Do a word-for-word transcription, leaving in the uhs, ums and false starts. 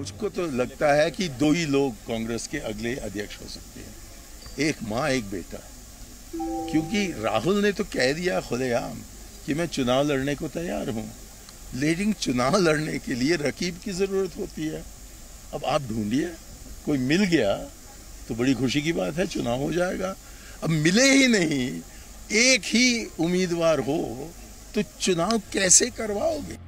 मुझको तो लगता है कि दो ही लोग कांग्रेस के अगले अध्यक्ष हो सकते हैं, एक माँ एक बेटा। क्योंकि राहुल ने तो कह दिया खुलेआम कि मैं चुनाव लड़ने को तैयार हूं, लेकिन चुनाव लड़ने के लिए रकीब की जरूरत होती है। अब आप ढूंढिए, कोई मिल गया तो बड़ी खुशी की बात है, चुनाव हो जाएगा। अब मिले ही नहीं, एक ही उम्मीदवार हो तो चुनाव कैसे करवाओगे?